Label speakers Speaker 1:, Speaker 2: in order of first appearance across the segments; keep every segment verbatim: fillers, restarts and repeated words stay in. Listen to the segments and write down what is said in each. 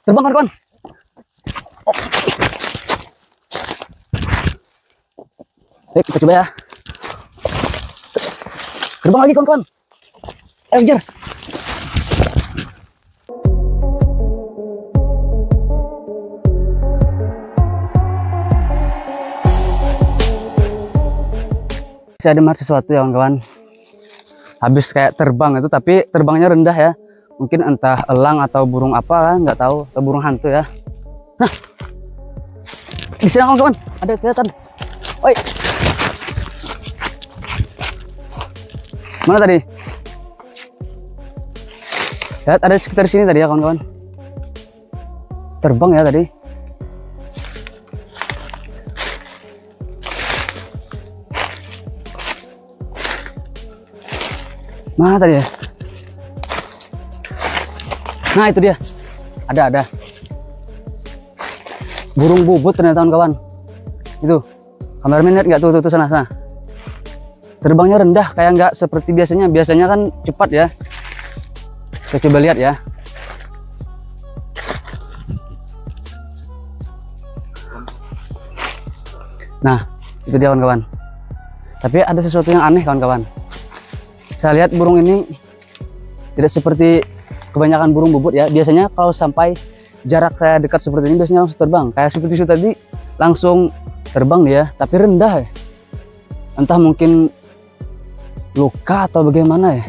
Speaker 1: Terbang kawan-kawan. Oh. Baik, kita coba ya. Terbang lagi kawan-kawan. Ayo kejar. Saya dengar sesuatu ya kawan-kawan. Habis kayak terbang itu, tapi terbangnya rendah ya. Mungkin entah elang atau burung apa, nggak tahu, atau burung hantu ya. Nah, di sini kawan-kawan ada kelihatan. Oi, mana tadi? Lihat, ada sekitar sini tadi ya kawan-kawan. Terbang ya tadi. Mana tadi ya? Nah itu dia, ada ada burung bubut ternyata kawan-kawan. Itu kameramen lihat nggak tuh, tuh tuh sana sana. Terbangnya rendah, kayak nggak seperti biasanya. Biasanya kan cepat ya. Kita coba lihat ya. Nah itu dia kawan-kawan. Tapi ada sesuatu yang aneh kawan-kawan. Saya lihat burung ini tidak seperti kebanyakan burung bubut ya. Biasanya kalau sampai jarak saya dekat seperti ini biasanya langsung terbang. Kayak seperti itu tadi langsung terbang dia, tapi rendah ya. Entah mungkin luka atau bagaimana ya.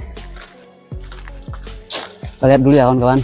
Speaker 1: Kita lihat dulu ya kawan-kawan.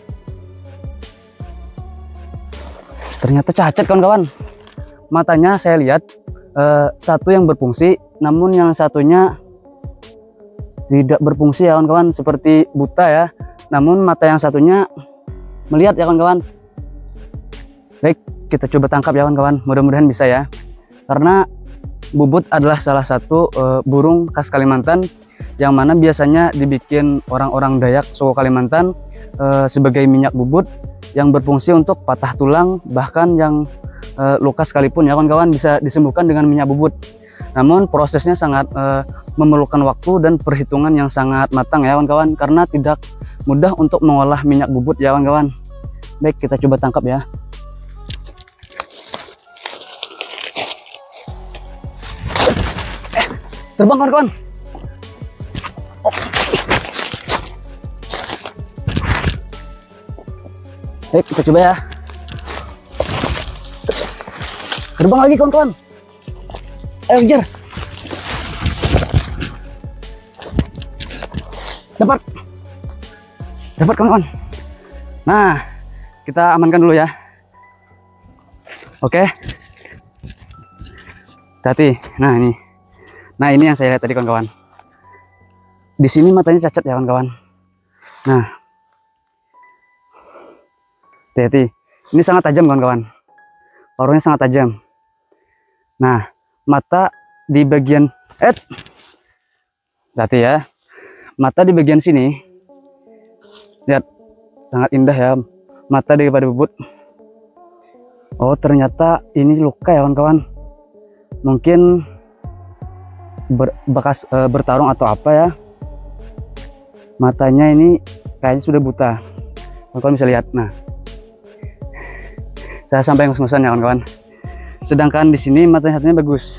Speaker 1: Ternyata cacat kawan-kawan. Matanya saya lihat eh, satu yang berfungsi, namun yang satunya tidak berfungsi ya kawan-kawan, seperti buta ya. Namun mata yang satunya melihat ya kawan-kawan. Baik, kita coba tangkap ya kawan-kawan. Mudah-mudahan bisa ya. Karena bubut adalah salah satu uh, burung khas Kalimantan yang mana biasanya dibikin orang-orang Dayak suku Kalimantan uh, sebagai minyak bubut yang berfungsi untuk patah tulang, bahkan yang uh, luka sekalipun ya kawan-kawan bisa disembuhkan dengan minyak bubut. Namun prosesnya sangat uh, memerlukan waktu dan perhitungan yang sangat matang ya kawan-kawan, karena tidak mudah untuk mengolah minyak bubut ya kawan-kawan. Baik, kita coba tangkap ya. Eh, terbang kawan-kawan. Oh. Baik, kita coba ya. Terbang lagi kawan-kawan. Ayo kejar. Dapat. Dapat kawan-kawan. Nah, kita amankan dulu ya. Oke. Hati-hati. Nah, ini. Nah, ini yang saya lihat tadi kawan-kawan. Di sini matanya cacat ya kawan-kawan. Nah. Hati-hati. Ini sangat tajam kawan-kawan. Paruhnya sangat tajam. Nah, mata di bagian eh hati ya, mata di bagian sini lihat sangat indah ya, mata daripada bubut. Oh ternyata ini luka ya kawan-kawan, mungkin ber, bekas e, bertarung atau apa ya. Matanya ini kayaknya sudah buta, kawan-kawan bisa lihat. Nah saya sampai ngus-ngusan ya kawan-kawan. Sedangkan di sini matanya satunya bagus.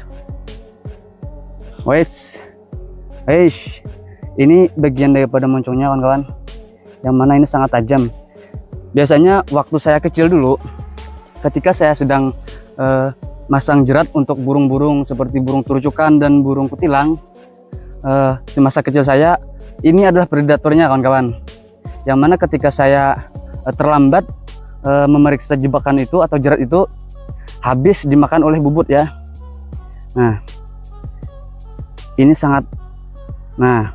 Speaker 1: Wes, Eish, ini bagian daripada moncongnya kawan-kawan, yang mana ini sangat tajam. Biasanya waktu saya kecil dulu, ketika saya sedang uh, masang jerat untuk burung-burung seperti burung turucukan dan burung kutilang, uh, semasa kecil saya, ini adalah predatornya kawan-kawan. Yang mana ketika saya uh, terlambat uh, memeriksa jebakan itu atau jerat itu, habis dimakan oleh bubut ya. Nah, ini sangat, nah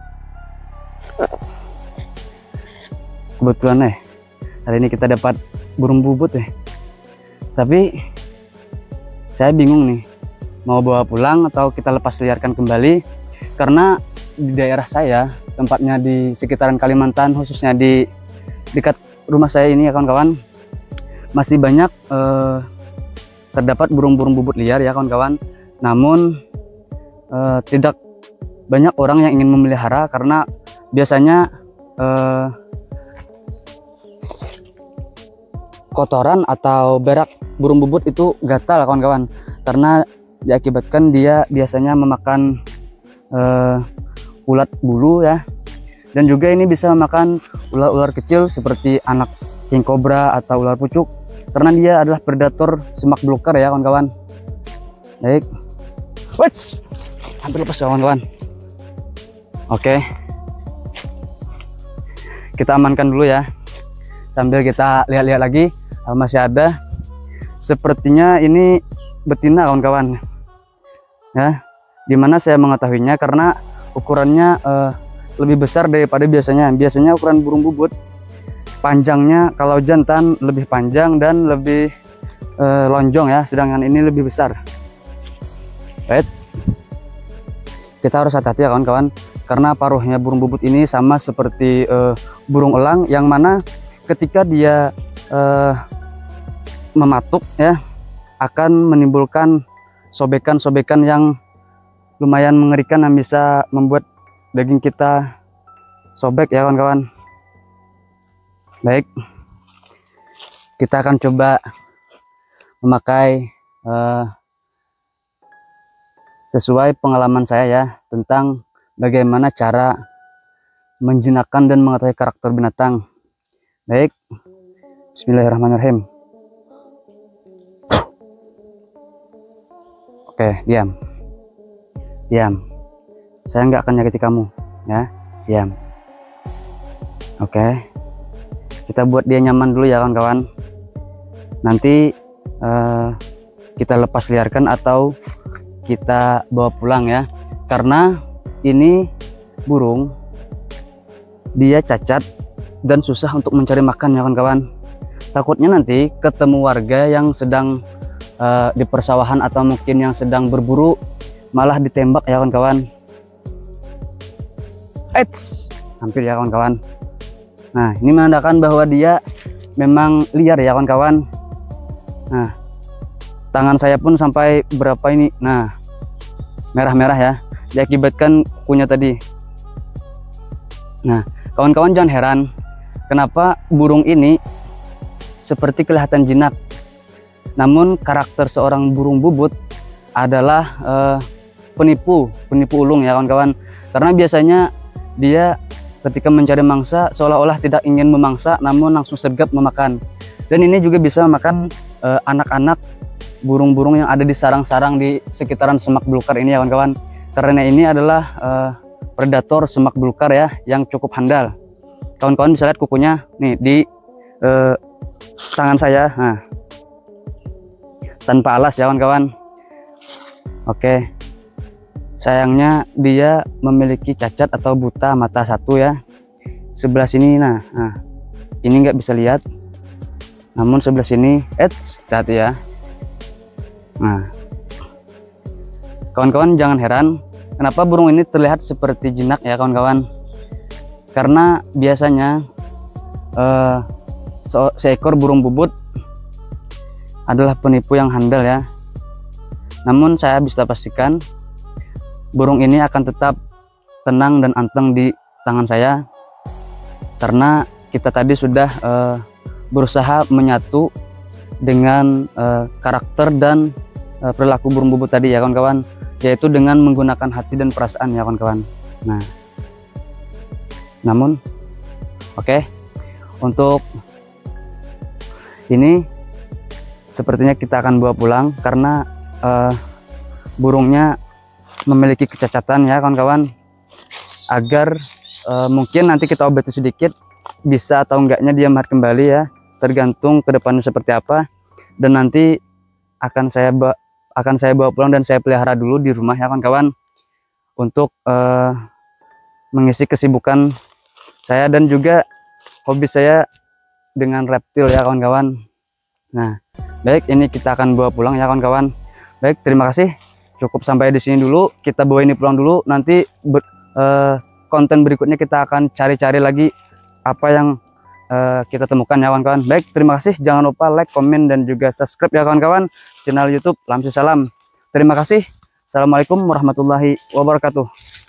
Speaker 1: kebetulan nih hari ini kita dapat burung bubut ya. Tapi saya bingung nih mau bawa pulang atau kita lepas liarkan kembali, karena di daerah saya, tempatnya di sekitaran Kalimantan, khususnya di dekat rumah saya ini ya kawan-kawan, masih banyak eh, terdapat burung-burung bubut liar ya kawan-kawan. Namun eh, tidak banyak orang yang ingin memelihara, karena biasanya eh, kotoran atau berak burung bubut itu gatal kawan-kawan, karena diakibatkan dia biasanya memakan uh, ulat bulu ya, dan juga ini bisa memakan ular-ular kecil seperti anak king cobra atau ular pucuk, karena dia adalah predator semak belukar ya kawan-kawan. Baik, wets, hampir lepas kawan-kawan. Oke, kita amankan dulu ya, sambil kita lihat-lihat lagi. Masih ada, sepertinya ini betina kawan-kawan ya. Dimana saya mengetahuinya karena ukurannya uh, lebih besar daripada biasanya. Biasanya ukuran burung bubut panjangnya kalau jantan lebih panjang dan lebih uh, lonjong ya, sedangkan ini lebih besar. Right. Kita harus hati-hati ya kawan-kawan, karena paruhnya burung bubut ini sama seperti uh, burung elang, yang mana ketika dia uh, mematuk ya akan menimbulkan sobekan-sobekan yang lumayan mengerikan, yang bisa membuat daging kita sobek ya kawan-kawan. Baik, kita akan coba memakai uh, sesuai pengalaman saya ya tentang bagaimana cara menjinakkan dan mengetahui karakter binatang. Baik, bismillahirrahmanirrahim. Oke, diam, diam. Saya nggak akan nyakiti kamu, ya, diam. Oke, kita buat dia nyaman dulu ya kawan-kawan. Nanti uh, kita lepas liarkan atau kita bawa pulang ya, karena ini burung dia cacat dan susah untuk mencari makan ya kawan-kawan. Takutnya nanti ketemu warga yang sedang Uh, di persawahan atau mungkin yang sedang berburu, malah ditembak ya kawan-kawan. Eits, hampir ya kawan-kawan. Nah, ini menandakan bahwa dia memang liar ya kawan-kawan. Nah, tangan saya pun sampai berapa ini, nah merah-merah ya, diakibatkan kukunya tadi. Nah kawan-kawan jangan heran kenapa burung ini seperti kelihatan jinak, namun karakter seorang burung bubut adalah uh, penipu, penipu ulung ya kawan-kawan. Karena biasanya dia ketika mencari mangsa seolah-olah tidak ingin memangsa, namun langsung sergap memakan. Dan ini juga bisa memakan anak-anak uh, burung-burung yang ada di sarang-sarang di sekitaran semak belukar ini ya kawan-kawan. Karena ini adalah uh, predator semak belukar ya, yang cukup handal. Kawan-kawan bisa lihat kukunya nih di uh, tangan saya. Nah, tanpa alas ya kawan-kawan. Oke, sayangnya dia memiliki cacat atau buta mata satu ya, sebelah sini. Nah, nah ini nggak bisa lihat, namun sebelah sini eits, hati ya. Nah kawan-kawan jangan heran kenapa burung ini terlihat seperti jinak ya kawan-kawan, karena biasanya uh, seekor burung bubut adalah penipu yang handal ya. Namun saya bisa pastikan burung ini akan tetap tenang dan anteng di tangan saya, karena kita tadi sudah uh, berusaha menyatu dengan uh, karakter dan uh, perilaku burung bubut tadi ya kawan-kawan, yaitu dengan menggunakan hati dan perasaan ya kawan-kawan. Nah, namun oke, okay, untuk ini sepertinya kita akan bawa pulang karena uh, burungnya memiliki kecacatan ya kawan-kawan, agar uh, mungkin nanti kita obati sedikit, bisa atau enggaknya dia mati kembali ya, tergantung ke depannya seperti apa. Dan nanti akan saya akan saya bawa pulang dan saya pelihara dulu di rumah ya kawan-kawan, untuk uh, mengisi kesibukan saya dan juga hobi saya dengan reptil ya kawan-kawan. Nah, baik, ini kita akan bawa pulang ya kawan-kawan. Baik, terima kasih. Cukup sampai di sini dulu. Kita bawa ini pulang dulu. Nanti ber, uh, konten berikutnya kita akan cari-cari lagi apa yang uh, kita temukan ya kawan-kawan. Baik, terima kasih. Jangan lupa like, komen, dan juga subscribe ya kawan-kawan channel YouTube Lamsi Salam. Terima kasih. Assalamualaikum warahmatullahi wabarakatuh.